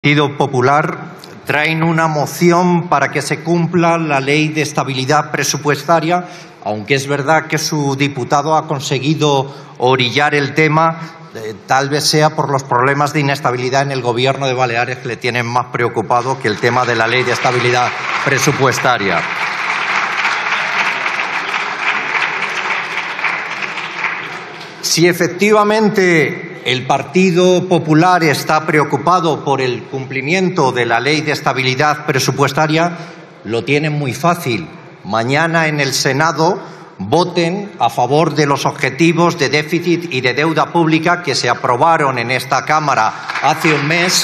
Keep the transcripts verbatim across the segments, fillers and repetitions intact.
Partido Popular traen una moción para que se cumpla la Ley de Estabilidad Presupuestaria, aunque es verdad que su diputado ha conseguido orillar el tema, eh, tal vez sea por los problemas de inestabilidad en el Gobierno de Baleares que le tienen más preocupado que el tema de la Ley de Estabilidad Presupuestaria. Si efectivamente el Partido Popular está preocupado por el cumplimiento de la Ley de Estabilidad Presupuestaria, lo tienen muy fácil. Mañana en el Senado voten a favor de los objetivos de déficit y de deuda pública que se aprobaron en esta Cámara hace un mes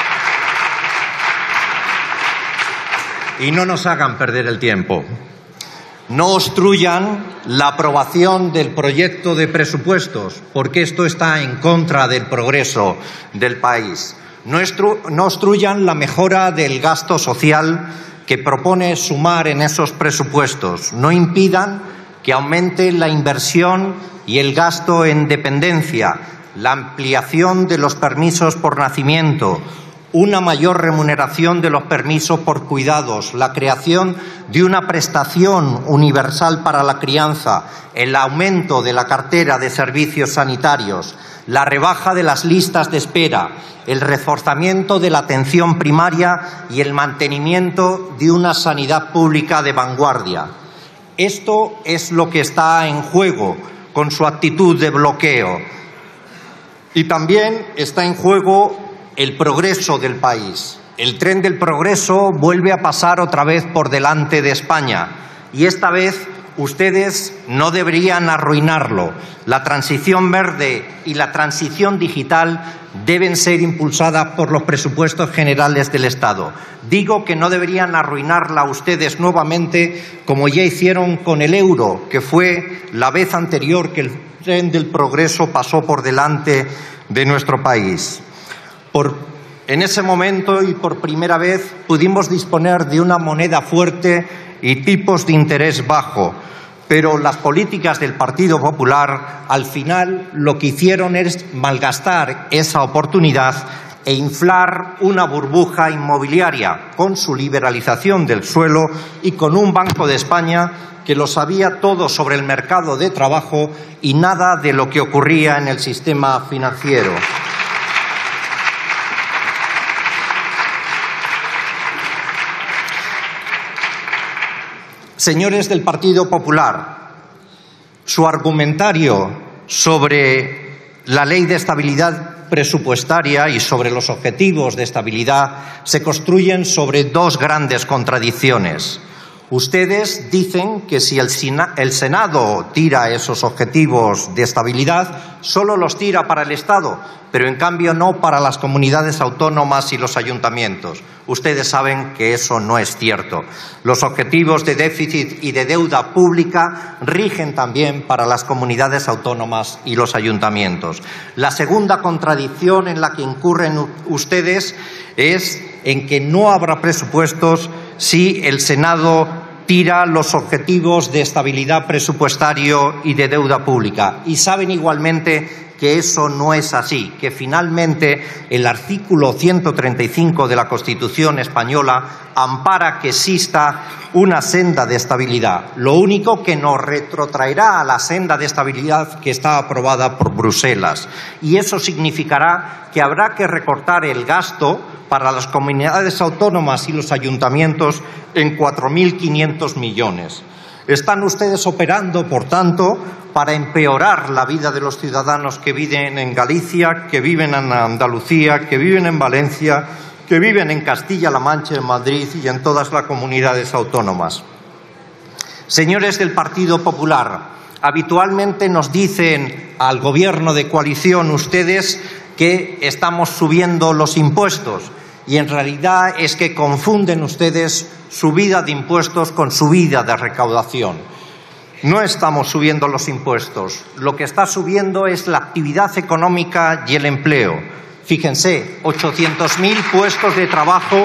y no nos hagan perder el tiempo. No obstruyan la aprobación del proyecto de presupuestos, porque esto está en contra del progreso del país. No, no obstruyan la mejora del gasto social que propone Sumar en esos presupuestos. No impidan que aumente la inversión y el gasto en dependencia, la ampliación de los permisos por nacimiento, una mayor remuneración de los permisos por cuidados, la creación de una prestación universal para la crianza, el aumento de la cartera de servicios sanitarios, la rebaja de las listas de espera, el reforzamiento de la atención primaria y el mantenimiento de una sanidad pública de vanguardia. Esto es lo que está en juego con su actitud de bloqueo. Y también está en juego el progreso del país. El tren del progreso vuelve a pasar otra vez por delante de España y esta vez ustedes no deberían arruinarlo. La transición verde y la transición digital deben ser impulsadas por los presupuestos generales del Estado. Digo que no deberían arruinarla ustedes nuevamente como ya hicieron con el euro, que fue la vez anterior que el tren del progreso pasó por delante de nuestro país. Por, en ese momento y por primera vez pudimos disponer de una moneda fuerte y tipos de interés bajo, pero las políticas del Partido Popular al final lo que hicieron es malgastar esa oportunidad e inflar una burbuja inmobiliaria con su liberalización del suelo y con un Banco de España que lo sabía todo sobre el mercado de trabajo y nada de lo que ocurría en el sistema financiero. Señores del Partido Popular, su argumentario sobre la Ley de Estabilidad Presupuestaria y sobre los objetivos de estabilidad se construyen sobre dos grandes contradicciones. Ustedes dicen que si el Senado tira esos objetivos de estabilidad, solo los tira para el Estado, pero en cambio no para las comunidades autónomas y los ayuntamientos. Ustedes saben que eso no es cierto. Los objetivos de déficit y de deuda pública rigen también para las comunidades autónomas y los ayuntamientos. La segunda contradicción en la que incurren ustedes es en que no habrá presupuestos si el Senado tira los objetivos de estabilidad presupuestario y de deuda pública. Y saben igualmente que eso no es así, que finalmente el artículo ciento treinta y cinco de la Constitución española ampara que exista una senda de estabilidad. Lo único que nos retrotraerá a la senda de estabilidad que está aprobada por Bruselas. Y eso significará que habrá que recortar el gasto para las comunidades autónomas y los ayuntamientos en cuatro mil quinientos millones. Están ustedes operando, por tanto, para empeorar la vida de los ciudadanos que viven en Galicia, que viven en Andalucía, que viven en Valencia, que viven en Castilla-La Mancha, en Madrid y en todas las comunidades autónomas. Señores del Partido Popular, habitualmente nos dicen al Gobierno de coalición ustedes que estamos subiendo los impuestos y en realidad es que confunden ustedes subida de impuestos con subida de recaudación. No estamos subiendo los impuestos. Lo que está subiendo es la actividad económica y el empleo. Fíjense, ochocientos mil puestos de trabajo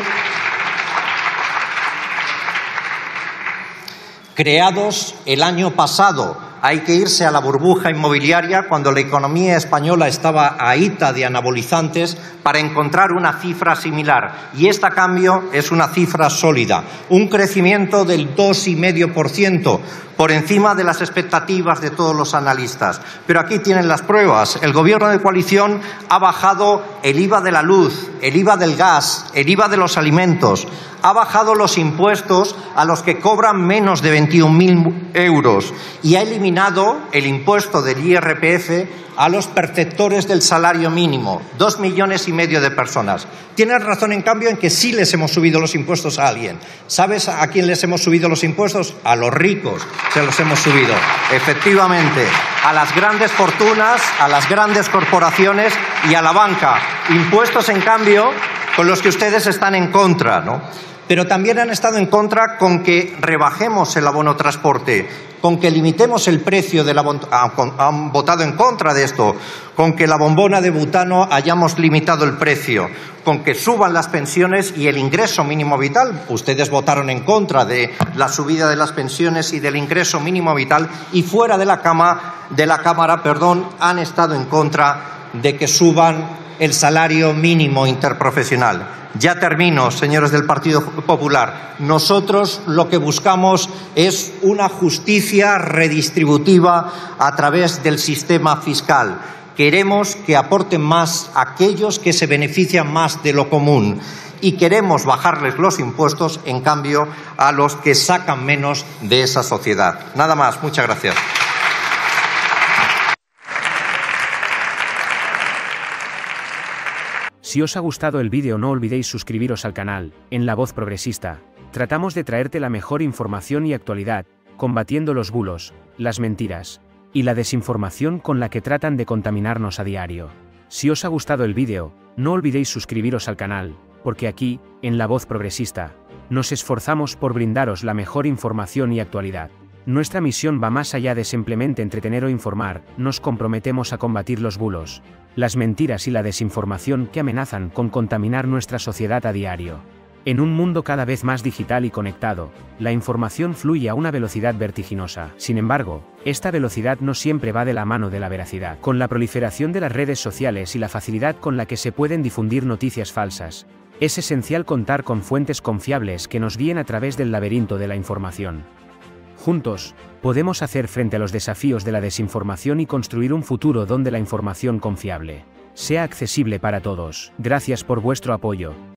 creados el año pasado Hay que irse a la burbuja inmobiliaria cuando la economía española estaba ahita de anabolizantes para encontrar una cifra similar. Y esta, a cambio, es una cifra sólida. Un crecimiento del dos coma cinco por ciento, por encima de las expectativas de todos los analistas. Pero aquí tienen las pruebas. El Gobierno de coalición ha bajado el I V A de la luz, el I V A del gas, el I V A de los alimentos. Ha bajado los impuestos a los que cobran menos de veintiún mil euros y ha eliminado el impuesto del I R P F a los perceptores del salario mínimo, dos millones y medio de personas. Tienes razón, en cambio, en que sí les hemos subido los impuestos a alguien. ¿Sabes a quién les hemos subido los impuestos? A los ricos se los hemos subido. Efectivamente, a las grandes fortunas, a las grandes corporaciones y a la banca. Impuestos, en cambio, con los que ustedes están en contra, ¿no? Pero también han estado en contra con que rebajemos el abono transporte, con que limitemos el precio del abono, han votado en contra de esto, con que la bombona de butano hayamos limitado el precio, con que suban las pensiones y el ingreso mínimo vital. Ustedes votaron en contra de la subida de las pensiones y del ingreso mínimo vital y fuera de la cama, de la Cámara, perdón, han estado en contra de que suban el salario mínimo interprofesional. Ya termino, señores del Partido Popular. Nosotros lo que buscamos es una justicia redistributiva a través del sistema fiscal. Queremos que aporten más aquellos que se benefician más de lo común y queremos bajarles los impuestos, en cambio, a los que sacan menos de esa sociedad. Nada más. Muchas gracias. Si os ha gustado el vídeo, no olvidéis suscribiros al canal. En La Voz Progresista, tratamos de traerte la mejor información y actualidad, combatiendo los bulos, las mentiras y la desinformación con la que tratan de contaminarnos a diario. Si os ha gustado el vídeo, no olvidéis suscribiros al canal, porque aquí, en La Voz Progresista, nos esforzamos por brindaros la mejor información y actualidad. Nuestra misión va más allá de simplemente entretener o informar, nos comprometemos a combatir los bulos, las mentiras y la desinformación que amenazan con contaminar nuestra sociedad a diario. En un mundo cada vez más digital y conectado, la información fluye a una velocidad vertiginosa. Sin embargo, esta velocidad no siempre va de la mano de la veracidad. Con la proliferación de las redes sociales y la facilidad con la que se pueden difundir noticias falsas, es esencial contar con fuentes confiables que nos guíen a través del laberinto de la información. Juntos, podemos hacer frente a los desafíos de la desinformación y construir un futuro donde la información confiable sea accesible para todos. Gracias por vuestro apoyo.